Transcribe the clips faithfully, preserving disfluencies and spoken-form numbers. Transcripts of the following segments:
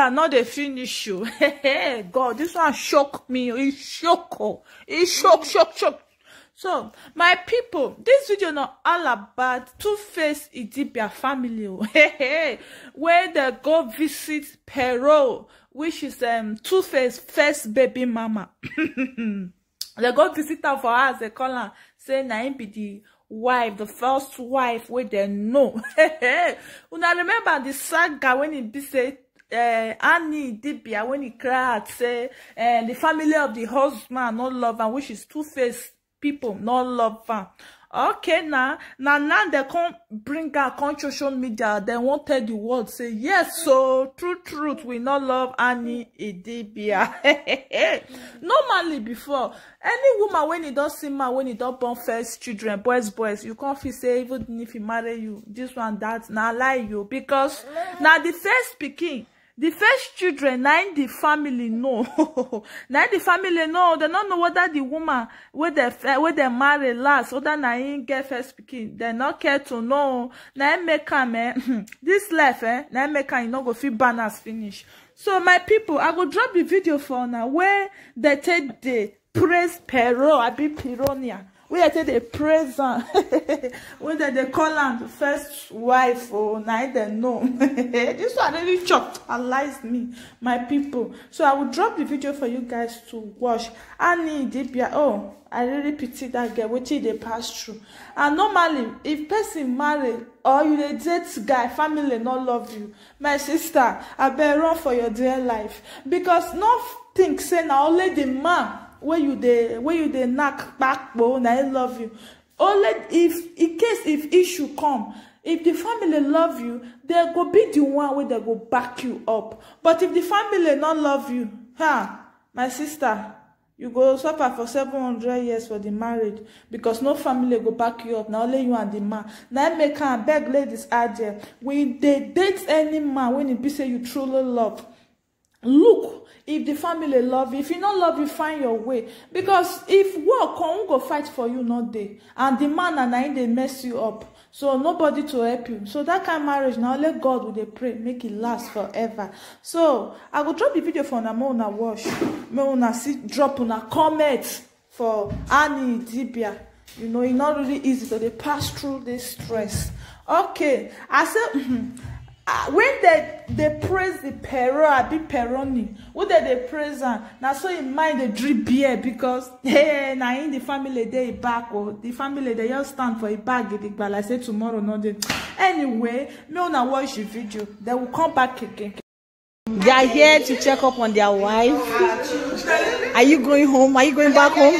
anger not the finish you. Hey, God, this one shock me. It shock. Oh. It shock, shock, shock. So, my people, this video not all about Two-Face Idibia family. Hey, hey, where they go visit Pero, which is um Two-Face first baby mama. They go visit her for her, they call her, say na him be the wife, the first wife where they know. Una remember the saga when it be say uh, Annie Idibia when he cried say uh, the family of the husband not love her, which is Two-Face people not love her. Okay, now now now they can't bring her on social media. They won't tell the world say yes. So true, truth we not love Annie Idibia. Normally before any woman when it does see man when it don't born first children, boys, boys, you can't feel say even if he marry you, this one that now lie you because now the first speaking. The first children, nine the family know. Nine the family know. They don't know whether the woman where they where they marry last, whether nine get first speaking. They not care to know. Nine make them eh. This life eh. Nine make them you not go feel banners finish. So my people, I go drop the video for now where they take the praise Pero, I be Pironia. We are the present when they, they call her the first wife or night they know. This one really chocolates me, my people. So I will drop the video for you guys to watch. Annie Idibia, oh, I really pity that girl, which they pass through. And normally, if person marry or you dey date guy, family not love you, my sister, I better run for your dear life because no think say now only the man. Where you dey where you dey knock back bone, I love you. Only if in case if issue come, if the family love you, they go be the one where they go back you up. But if the family not love you, huh, my sister, you go suffer for seven hundred years for the marriage because no family go back you up. Now only you and the man. Now make can beg ladies out there. When they date any man, when it be say you truly love. Look, if the family love you, if you not love you, find your way. Because if work come, go fight for you, not they. And the man and I, they mess you up. So nobody to help you. So that kind of marriage, now let God will they pray, make it last forever. So I will drop the video for na una watch. Me una see drop una comment for Annie Idibia. You know, it's not really easy to they pass through this stress. Okay, I said. Uh, when they they praise the Pero, I be Peroni. When they they praise her, now so in mind they drip beer because hey, now in the family they back or the family they just stand for a bag. But I say tomorrow no day. Anyway, me wanna watch the video. They will come back again. They are here to check up on their wife. Are you going home? Are you going back home?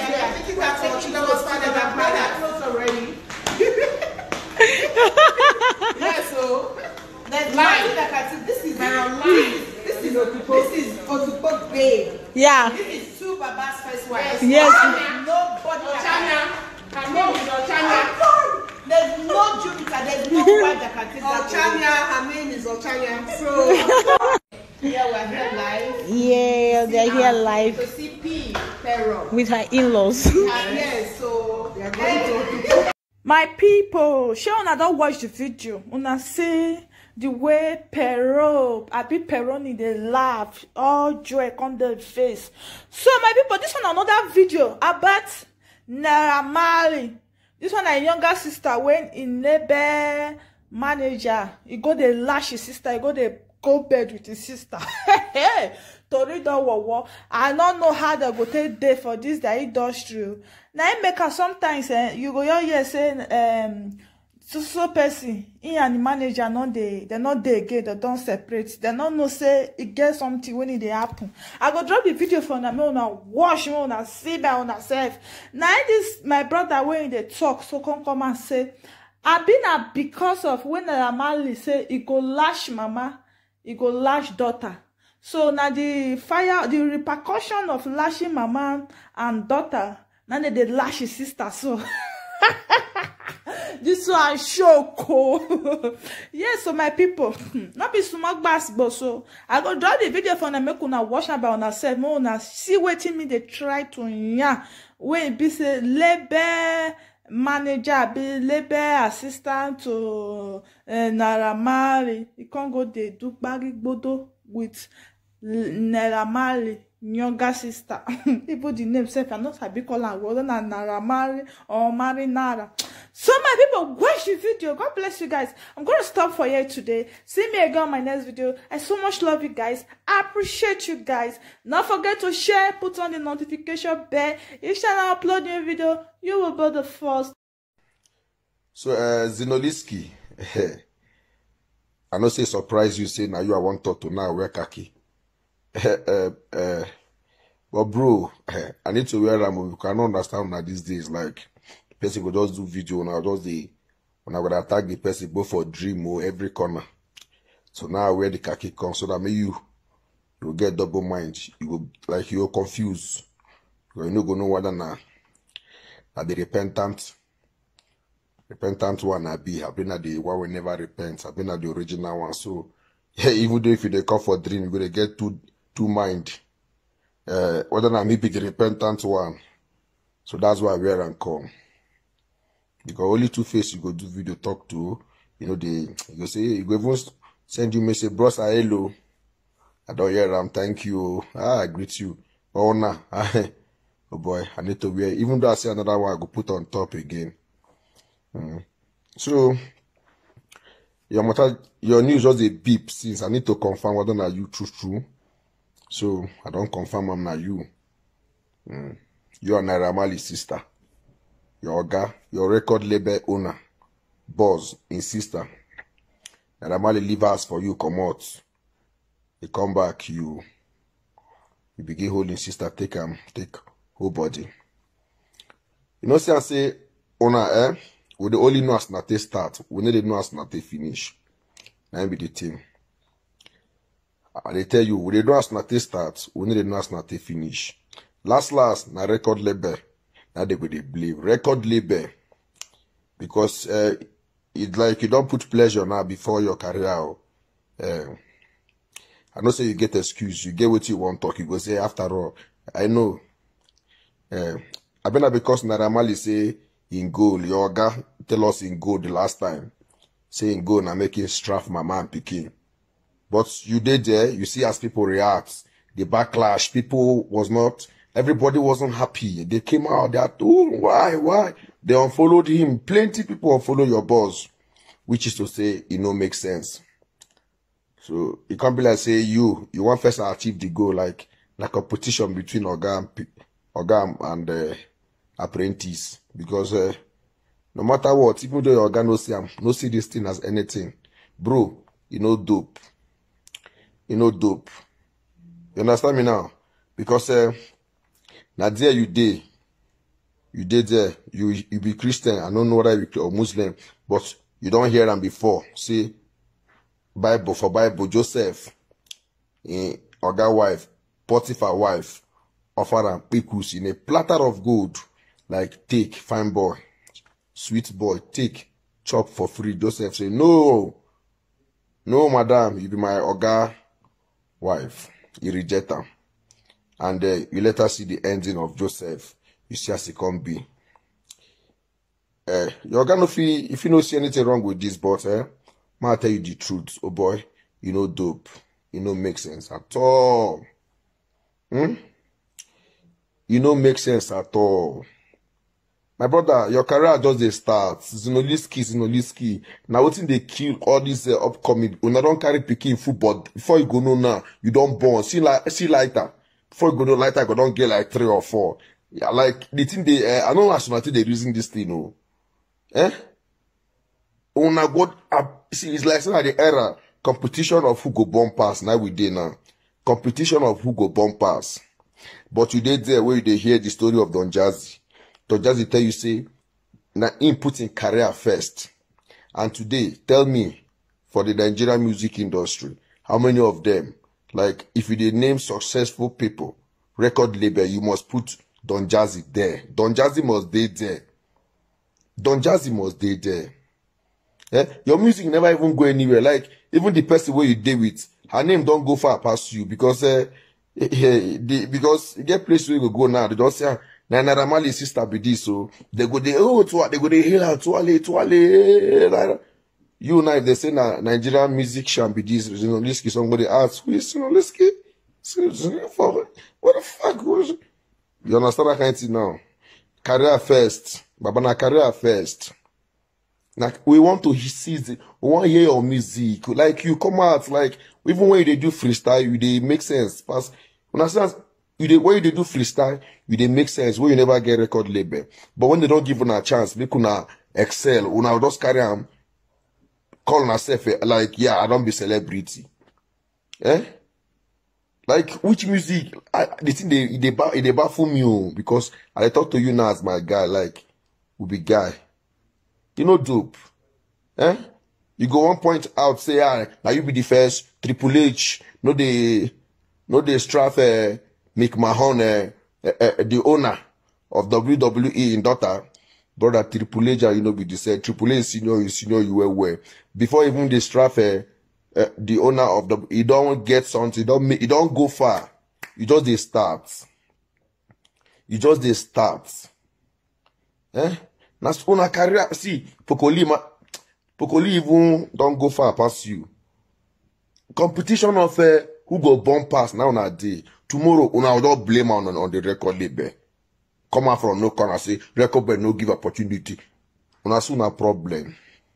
Yes, so. Life, like I said, this is our life. This is this is Otupo babe. Yeah. This is two Baba's first wife. Yes. Nobody. Ochanya. Her name is Ochanya. There's no Jupiter. There's no wife that can take that. Ochanya. Her name is Ochanya. So yeah, we're here live. Yeah, they're here live. To see P Pero with her in-laws. Yes, so we are going to. My people, sure una don't watch the video. Una see the way Pero, I be Peroni, they laugh, all joy on their face. So my people, this one another video about Naira Marley. This one a younger sister when in labor manager, he go they lash his sister, he go they go bed with his sister. Tori don't war. I don't know how they go take day for this the industry. Now it make her sometimes eh, you go your here saying um so so person he and the manager not they they not they again, they don't separate, they don't know say it get something when it they happen. I go drop the video for them, me wanna watch, me wanna see by on herself. Now this my brother when they talk, so come come and say I been a because of when Naira Marley say he go lash mama, he go lash daughter. So now the fire, the repercussion of lashing mama and daughter, now they, they lash his sister. So this one show cool. Yes, so my people, not be smart bass, but so I go draw the video for them, make una watch about on herself, more una see what me they try to yeah. When be say labor manager, be labor assistant to uh, Naira Marley, you can't go they do baggy bodo. with Naira Marley younger sister. Even the name self, I'm not happy calling whether na Naira Marley or Marry Nara. So my people, watch the video. God bless you guys. I'm going to stop for here today. See me again on my next video. I so much love you guys. I appreciate you guys. Don't forget to share, put on the notification bell. Each time I upload a new video, you will be the first. So uh Zinoliski, I know say surprise you say now you are one thought to now wear khaki. uh, uh, but bro, I need to wear them. You cannot understand now these days. Like, person will just do video now, just the when I would attack the person both for dream or every corner. So now I wear the khaki come so that maybe you you will get double mind. You will like you're confused. You're not gonna know whether now that the repentant repentant one I be. I've been at the one we never repent. I've been at the original one. So yeah, even though if you they come for dream, you're gonna get two two mind. Uh, whether or not maybe the repentant one. So that's why I wear and come. Because only two face you go do video talk to. You know, they you go say, you go even send you message, bros, hello. I don't hear them, thank you. Ah, I greet you. Oh, nah. Oh boy, I need to wear. Even though I say another one, I go put on top again. Mm. So, your matter, your news was a beep since I need to confirm whether or not you true true. So I don't confirm I'm not you. Mm. You are Naira Marley's sister. Your guy, your record label owner, boss, in sister. Naira Marley leave us for you, come out. You come back, you you begin holding sister, take um, take whole body. You know, say I say, owner, eh? We the only know as not start. We need to know as not finish. That be the team. I they tell you, we they know as not start. We need to know as not finish. Last last, na record label. Now they go they believe record label because uh, it's like you don't put pleasure now before your career. Uh, I know say you get excuse, you get what you want talk. You go say after all, I know. Uh, I been because Naira Marley say in goal, your guy tell us in goal the last time. Say in goal, now making straff my man picking. But you did there, you see as people react, the backlash, people was not, everybody wasn't happy. They came out, they are oh, why, why? They unfollowed him. Plenty people unfollow your boss, which is to say, it no make sense. So it can't be like say you, you want first to achieve the goal, like like competition between Oga and, Oga and uh, apprentice. Because uh, no matter what, even though your Oga no see, no see this thing as anything, bro, you know dope. You know dope. You understand me now? Because uh, now there you did, you did there, you you be Christian, I don't know whether you or Muslim, but you don't hear them before. See, Bible for Bible, Joseph, eh, Oga wife, Potiphar wife, offer and pickles in a platter of gold. Like take, fine boy, sweet boy, take, chop for free. Joseph say, no, no, madam, you be my Oga wife. You reject her. And uh, you let her see the ending of Joseph. You see as it can be. Uh, you're gonna feel, if you don't see anything wrong with this, but eh, I'll tell you the truth. Oh boy, you know dope. You know make sense at all. Hmm? You know make sense at all. My brother, your career just they start. Zinoliski, Zinoliski. Now what they kill all these uh, upcoming. When I don't carry picking football, before you go no now, you don't born. See like see lighter. Before you go no lighter, you don't get like three or four. Yeah, like the thing they uh, I know nationality they using this thing, no. Eh? When I got up, see it's like at the era competition of who go bomb pass. Now we did now. Competition of who go bomb pass. But you did there where they hear the story of Don Jazzy. Don Jazzy tell you say, na input in career first. And today, tell me, for the Nigerian music industry, how many of them, like, if you did name successful people, record label, you must put Don Jazzy there. Don Jazzy must be there. Don Jazzy must be there. Eh? Your music never even go anywhere. Like, even the person where you deal with, her name don't go far past you because, uh, the, because you get place where you go now, they don't say, na Naira Marley's sister be this, so they go they oh to they go they hail her to ale to ale. You now, if they say na Nigerian music shall be this, Zinoleesky, somebody asks, who is Zinoleesky? For what the fuck was it? You understand that kind of thing now? Career first. Baba, na career first. Like, we want to see the, we want to hear your music. Like, you come out, like, even when you do freestyle, you they make sense. Because, you understand, you they, when you do freestyle, you they make sense. When you never get record label. But when they don't give you a chance, make you excel, you just carry on, call yourself, like, yeah, I don't be celebrity. Eh? Like, which music? I, the thing they, they, they, they baffle me, because I talk to you now as my guy, like, will be guy. You know, dope. Eh? You go one point out, say, ah, now you be the first, Triple H, no the, no the Straff, uh, McMahon, uh, uh, uh, the owner of W W E in daughter, brother Triple H, you know, be the same. Triple H, senior, you senior, you were where. Before even the Straff, uh, uh, the owner of the, you don't get something, you don't make, you don't go far. You just they start. You just they start. Eh? That's on a career. See, Pokoli, ma, Pokoli even don't go far past you. Competition of uh, who go bomb pass now on a day. Tomorrow, una don't blame on, on the record label. Come out from no corner, say, record label no give opportunity. Una soon a problem.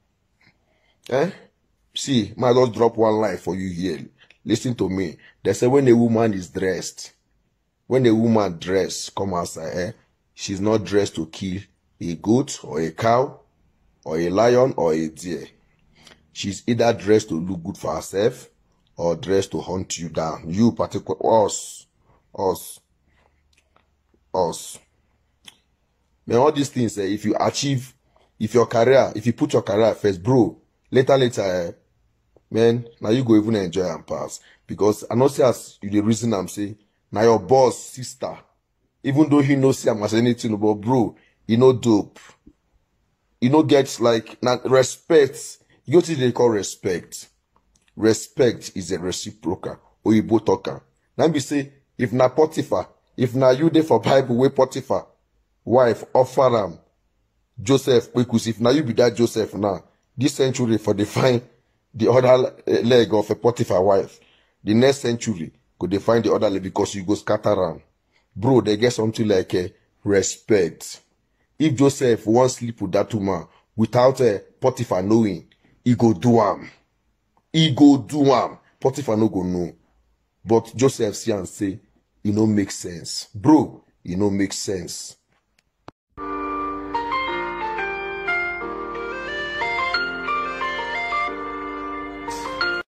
Eh? See, might just drop one line for you here. Listen to me. They say when a woman is dressed, when a woman dress come outside, eh, she's not dressed to kill a goat or a cow or a lion or a deer. She's either dressed to look good for herself or dressed to hunt you down. You particular, us, us, us. Man, all these things, eh, if you achieve, if your career, if you put your career first, bro, later, later, eh, man, now you go even enjoy and pass. Because I know say as you the reason I'm saying, now your boss, sister, even though he knows I'm as anything about, bro, you know dope. You know get like not respect. You know what they call respect. Respect is a reciprocal or you both talker. Now be say if na Potiphar, if na you there for Bible way Potiphar, wife offer am Joseph because if now you be that Joseph now, this century for the find the other leg of a Potiphar wife. The next century could they find the other leg because you go scatter around. Bro, they get something like a respect. If Joseph won't sleep with that woman without a uh, Potiphar knowing, he go do am. He go do am. Potiphar no go know. But Joseph see and say, it no make sense. Bro, it no make sense.